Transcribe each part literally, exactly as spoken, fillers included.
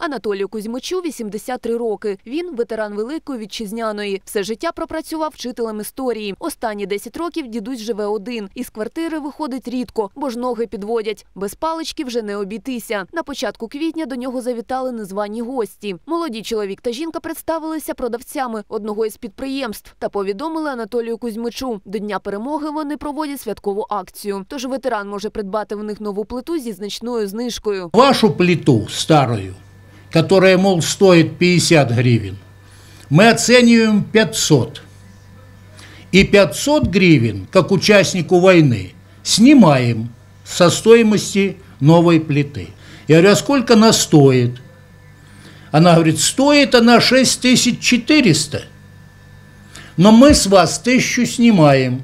Анатолію Кузьмичу вісімдесят три роки. Він ветеран Великої Вітчизняної. Все життя пропрацював вчителем історії. Останні десять років дідусь живе один. Із квартири виходить рідко, бо ж ноги підводять. Без палички вже не обійтися. На початку квітня до нього завітали незвані гості. Молоді чоловік та жінка представилися продавцями одного із підприємств та повідомили Анатолію Кузьмичу. До Дня перемоги вони проводять святкову акцію. Тож ветеран може придбати в них нову плиту зі значною знижкою. Вашу плиту старую, которая, мол, стоит пятьдесят гривен, мы оцениваем пятьсот. И пятьсот гривен, как участнику войны, снимаем со стоимости новой плиты. Я говорю, а сколько она стоит? Она говорит, стоит она шесть тысяч четыреста. Но мы с вас тысячу снимаем.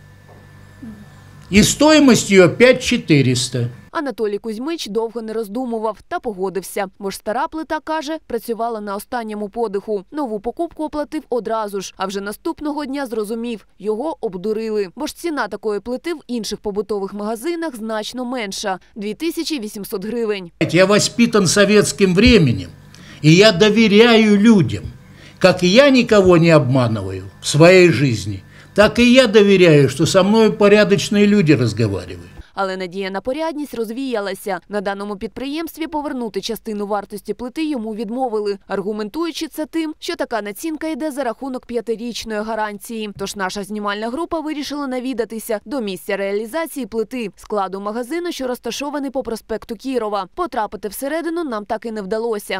И стоимость ее п'ять тисяч чотириста. Анатолій Кузьмич довго не роздумував та погодився. Бо ж стара плита, каже, працювала на останньому подиху. Нову покупку оплатив одразу ж, а вже наступного дня зрозумів – його обдурили. Бо ж ціна такої плити в інших побутових магазинах значно менша – дві тисячі вісімсот гривень. Я воспитан советским временем, и я доверяю людям. Как и я никого не обманываю в своей жизни, так и я доверяю, что со мной порядочные люди разговаривают. Але надія на порядність розвіялася. На даному підприємстві повернути частину вартості плити йому відмовили, аргументуючи це тим, що така націнка йде за рахунок п'ятирічної гарантії. Тож наша знімальна група вирішила навідатися до місця реалізації плити, складу магазину, що розташований по проспекту Кірова. Потрапити всередину нам так і не вдалося.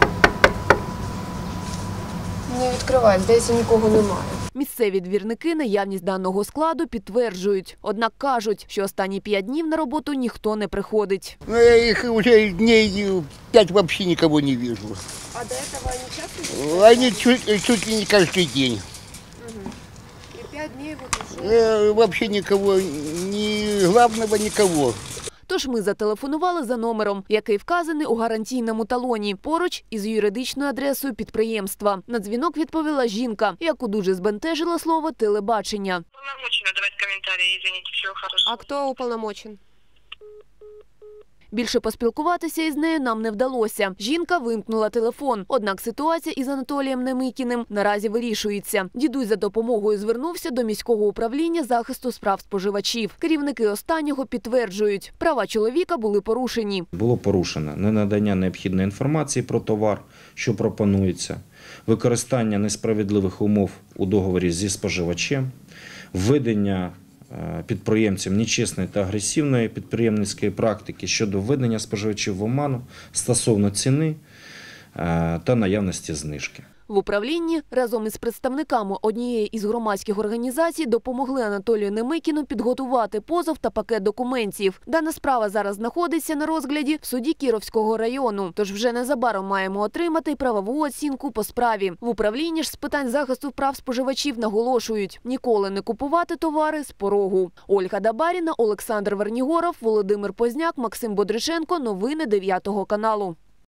Не відкривають, здається, нікого немає. Місцеві двірники наявність даного складу підтверджують. Однак кажуть, що останні п'ять днів на роботу ніхто не приходить. Ну, я їх вже днів п'ять взагалі нікого не бачу. А до цього вони часто? Вони чуть, чуть ли не кожен день. Угу. І п'ять днів вот уже? Взагалі нікого, ні головного нікого. Тож ми зателефонували за номером, який вказаний у гарантійному талоні, поруч із юридичною адресою підприємства. На дзвінок відповіла жінка, яку дуже збентежило слово «телебачення». Уполномочена давать комментарии, извините, всего хорошего. А хто уполномочен? Більше поспілкуватися із нею нам не вдалося. Жінка вимкнула телефон. Однак ситуація із Анатолієм Немикіним наразі вирішується. Дідусь за допомогою звернувся до міського управління захисту справ споживачів. Керівники останнього підтверджують, права чоловіка були порушені. Було порушено ненадання необхідної інформації про товар, що пропонується, використання несправедливих умов у договорі зі споживачем, введення підприємцям нечесної та агресивної підприємницької практики щодо введення споживачів в оману стосовно ціни та наявності знижки. В управлінні разом із представниками однієї із громадських організацій допомогли Анатолію Немикіну підготувати позов та пакет документів. Дана справа зараз знаходиться на розгляді в суді Кіровського району. Тож вже незабаром маємо отримати правову оцінку по справі. В управлінні ж з питань захисту прав споживачів наголошують – ніколи не купувати товари з порогу. Ольга Дабаріна, Олександр Вернігоров, Володимир Позняк, Максим Бодришенко. Новини дев'ятого каналу.